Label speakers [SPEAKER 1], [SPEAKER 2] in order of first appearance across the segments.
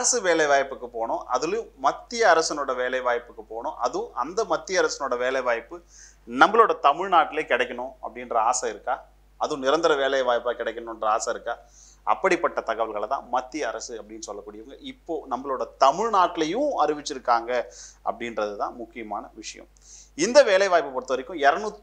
[SPEAKER 1] அரசு வேலை வாய்ப்புக்கு போகணும், அதுலயும் மத்திய அரசனோட வேலை வாய்ப்புக்கு போகணும், அதுவும் அந்த மத்திய அரசனோட வேலை வாய்ப்பு நம்மளோட தமிழ்நாட்டிலே கிடைக்கணும் அப்படின்ற ஆசை இருக்கா? அதுவும் நிரந்தர வேலை வாய்ப்பா கிடைக்கணுன்ற ஆசை இருக்கா? அப்படிப்பட்ட தகவல்களை தான் மத்திய அரசு அப்படின்னு சொல்லக்கூடியவங்க இப்போ நம்மளோட தமிழ்நாட்டிலையும் அறிவிச்சிருக்காங்க அப்படின்றது தான் முக்கியமான விஷயம். இந்த வேலை வாய்ப்பை பொறுத்த வரைக்கும்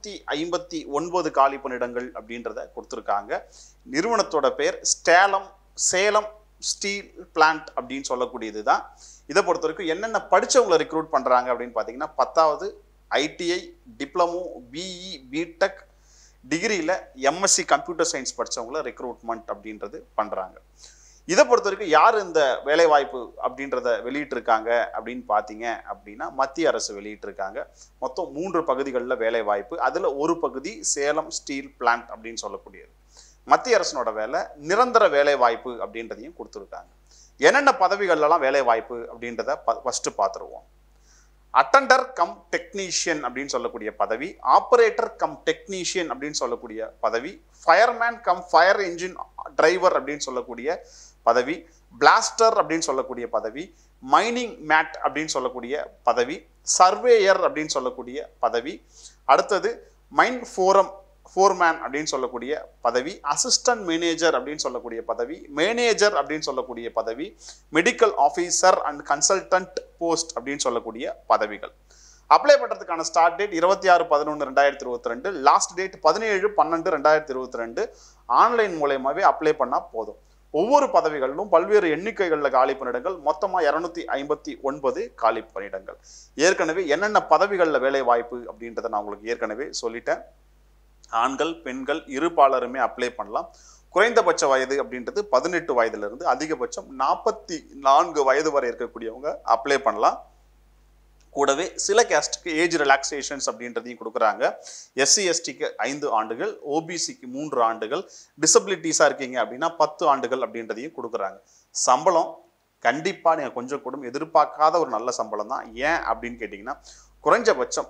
[SPEAKER 1] 259 காலி பணியிடங்கள் அப்படின்றத கொடுத்துருக்காங்க. நிறுவனத்தோட பேர் சேலம் ஸ்டீல் பிளான்ட் அப்படின்னு சொல்லக்கூடியது தான். இதை பொறுத்த வரைக்கும் என்னென்ன படித்தவங்களை ரெக்ரூட் பண்ணுறாங்க அப்படின்னு பார்த்தீங்கன்னா 10வது ITI, டிப்ளமோ, BE, BTech, டிகிரியில் MSc கம்ப்யூட்டர் சயின்ஸ் படித்தவங்கள ரெக்ரூட்மெண்ட் அப்படின்றது பண்ணுறாங்க. இதை பொறுத்த வரைக்கும் யார் இந்த வேலைவாய்ப்பு அப்படின்றத வெளியிட்டிருக்காங்க அப்படின்னு பார்த்தீங்க அப்படின்னா மத்திய அரசு வெளியிட்டிருக்காங்க. மொத்தம் 3 பகுதிகளில் வேலைவாய்ப்பு. அதில் ஒரு பகுதி சேலம் ஸ்டீல் பிளான்ட் அப்படின்னு சொல்லக்கூடியது. மத்திய அரசனோட வேலை நிரந்தர வேலை வாய்ப்பு அப்படின்றதையும் கொடுத்துருக்காங்க. என்னென்ன பதவிகள்லாம் வேலை வாய்ப்பு அப்படின்றத ஃபர்ஸ்ட் பார்த்துருவோம். அட்டண்டர் கம் டெக்னீஷியன் அப்படின்னு சொல்லக்கூடிய பதவி, ஆபரேட்டர் கம் டெக்னீஷியன் அப்படின்னு சொல்லக்கூடிய பதவி, fireman cum fire engine driver அப்படின்னு சொல்லக்கூடிய பதவி, பிளாஸ்டர் அப்படின்னு சொல்லக்கூடிய பதவி, மைனிங் மேட் அப்படின்னு சொல்லக்கூடிய பதவி, சர்வேயர் அப்படின்னு சொல்லக்கூடிய பதவி, அடுத்தது மைன் ஃபோர்மேன் அப்படின்னு சொல்லக்கூடிய பதவி, அசிஸ்டன்ட் மேனேஜர் அப்படின்னு சொல்லக்கூடிய பதவி, மேனேஜர் அப்படின்னு சொல்லக்கூடிய பதவி, medical officer and consultant post அப்படின்னு சொல்லக்கூடிய பதவிகள். அப்ளை பண்ணுறதுக்கான start date 26/11/2022, last date 17/12/2022. Online மூலயமாவே அப்ளை பண்ணால் போதும். ஒவ்வொரு பதவிகளிலும் பல்வேறு எண்ணிக்கைகளில் காலி பணியிடங்கள், மொத்தமாக 259 காலி பணியிடங்கள். ஏற்கனவே என்னென்ன பதவிகளில் வேலை வாய்ப்பு அப்படின்றத நான் உங்களுக்கு ஏற்கனவே சொல்லிட்டேன். ஆண்கள் பெண்கள் இருபாலருமே அப்ளை பண்ணலாம். குறைந்தபட்ச வயது அப்படின்றது 18 வயதிலிருந்து அதிகபட்சம் 44 வயது வரை இருக்கக்கூடியவங்க அப்ளை பண்ணலாம். கூடவே சில கேஸ்ட்டுக்கு ஏஜ் ரிலாக்ஸேஷன்ஸ் அப்படின்றதையும் கொடுக்குறாங்க. SC STக்கு 5 ஆண்டுகள், OBCக்கு 3 ஆண்டுகள், டிசபிலிட்டிஸாக இருக்கீங்க அப்படின்னா 10 ஆண்டுகள் அப்படின்றதையும் கொடுக்குறாங்க. சம்பளம் கண்டிப்பாக நீங்கள் கொஞ்சம் கூட எதிர்பார்க்காத ஒரு நல்ல சம்பளம் தான். ஏன் அப்படின்னு கேட்டிங்கன்னா குறைஞ்சபட்சம்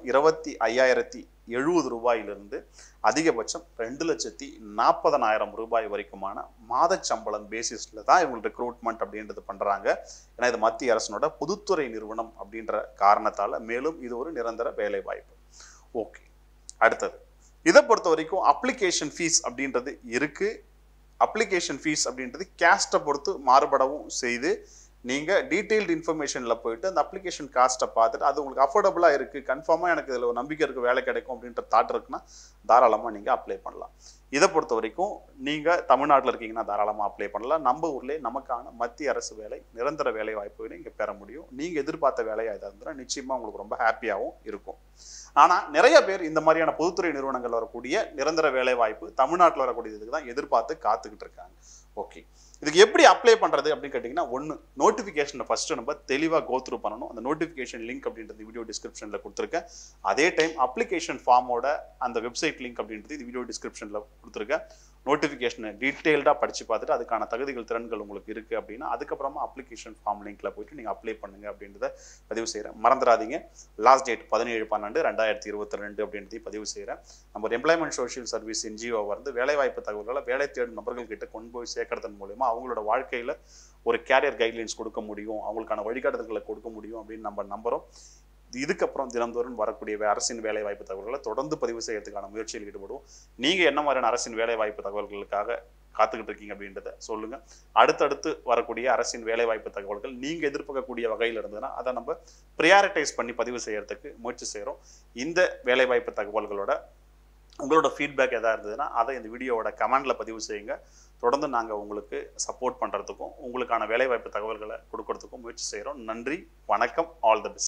[SPEAKER 1] 25,070 ரூபாயிலிருந்து அதிகபட்சம் 2,40,000 ரூபாய் வரைக்குமான மாத சம்பளம் பேசிஸில் தான் இவங்க ரெக்ரூட்மெண்ட் அப்படின்றது பண்ணுறாங்க. ஏன்னா இது மத்திய அரசனோட பொதுத்துறை நிறுவனம் அப்படின்ற காரணத்தால் மேலும் இது ஒரு நிரந்தர வேலை வாய்ப்பு. ஓகே, அடுத்தது இதை பொறுத்த வரைக்கும் அப்ளிகேஷன் ஃபீஸ் அப்படின்றது இருக்குது. அப்ளிகேஷன் ஃபீஸ் அப்படின்றது கேஸ்ட்டை பொறுத்து மாறுபடவும் செய்து நீங்கள் டீட்டெயில்டு இன்ஃபர்மேஷனில் போயிட்டு அந்த அப்ளிகேஷன் காஸ்ட்டை பார்த்துட்டு அது உங்களுக்கு அஃபோர்டபுளாக இருக்குது, கன்ஃபார்மாக எனக்கு இதில் ஒரு நம்பிக்கை இருக்குது, வேலை கிடைக்கும் அப்படின்ற தாட் இருக்குன்னா தாராளமாக நீங்கள் அப்ளை பண்ணலாம். இதை பொறுத்த வரைக்கும் நீங்கள் தமிழ்நாட்டில் இருக்கீங்கன்னா தாராளமாக அப்ளை பண்ணலாம். நம்ம ஊர்லேயே நமக்கான மத்திய அரசு வேலை நிரந்தர வேலை வாய்ப்புகளை இங்கே பெற முடியும். நீங்கள் எதிர்பார்த்த வேலையாக இதாக இருந்தால் நிச்சயமாக உங்களுக்கு ரொம்ப ஹாப்பியாகவும் இருக்கும். ஆனால் நிறைய பேர் இந்த மாதிரியான பொதுத்துறை நிறுவனங்கள் வரக்கூடிய நிரந்தர வேலை வாய்ப்பு தமிழ்நாட்டில் வரக்கூடியதுக்கு தான் எதிர்பார்த்து காத்துக்கிட்டு இருக்காங்க. ஓகே, இதுக்கு எப்படி அப்ளை பண்ணுறது அப்படின்னு கேட்டிங்கன்னா, ஒன்று நோட்டிஃபிகேஷனை ஃபஸ்ட்டு நம்ம தெளிவாக கோத்ரூ பண்ணணும். அந்த நோட்டிஃபிகேஷன் லிங்க் அப்படின்றது வீடியோ டிஸ்கிரிப்ஷனில் கொடுத்துருக்கேன். அதே டைம் அப்ளிகேஷன் ஃபார்மோட அந்த வெப்சைட் லிங்க் அப்படின்றது இது வீடியோ டிஸ்கிரிப்ஷனில் கொடுத்துருக்கேன். நோட்டிஃபிகேஷனை டீட்டெயில்டாக படித்து பார்த்துட்டு அதுக்கான தகுதிகள் திறன்கள் உங்களுக்கு இருக்குது அப்படின்னா அதுக்கப்புறமா அப்ளிகேஷன் ஃபார்ம் லிங்க்கில் போய்ட்டு நீங்கள் அப்ளை பண்ணுங்கள் அப்படின்றத பதிவு செய்கிறேன். மறந்துடாதீங்க, லாஸ்ட் டேட் 17/12/2022 அப்படின்றதையும் பதிவு செய்கிறேன். நம்ம ஒரு எம்ப்ளாய்மெண்ட் சோஷியல் சர்வீஸ் NGO வந்து வேலைவாய்ப்பு தகவல்களை வேலை தேடும் நபர்கள் கிட்ட கொண்டு போய் சேர்க்கறதன் மூலமா அவங்களோட வாழ்க்கையில் ஒரு கேரியர் கைட்லைன்ஸ் கொடுக்க முடியும், அவங்களுக்கான வழிகாட்டுதல்களை கொடுக்க முடியும் அப்படின்னு நம்ம நம்புகிறோம். இதுக்கப்புறம் தினந்தோறும் வரக்கூடிய அரசின் வேலைவாய்ப்பு தகவல்களை தொடர்ந்து பதிவு செய்யறதுக்கான முயற்சியில் ஈடுபடுவோம். நீங்கள் என்ன மாதிரியான அரசின் வேலைவாய்ப்பு தகவல்களுக்காக காத்துக்கிட்டு இருக்கீங்க அப்படின்றத சொல்லுங்கள். அடுத்தடுத்து வரக்கூடிய அரசின் வேலைவாய்ப்பு தகவல்கள் நீங்கள் எதிர்பார்க்கக்கூடிய வகையில் இருந்ததுன்னா அதை நம்ம ப்ரியாரிட்டைஸ் பண்ணி பதிவு செய்யறதுக்கு முயற்சி செய்கிறோம். இந்த வேலைவாய்ப்பு தகவல்களோட உங்களோட ஃபீட்பேக் எதாவது இருந்ததுன்னா அதை இந்த வீடியோவோட கமெண்டில் பதிவு செய்யுங்க. தொடர்ந்து நாங்கள் உங்களுக்கு சப்போர்ட் பண்ணுறதுக்கும் உங்களுக்கான வேலைவாய்ப்பு தகவல்களை கொடுக்கறதுக்கும் முயற்சி செய்கிறோம். நன்றி, வணக்கம், ஆல் தி பெஸ்ட்.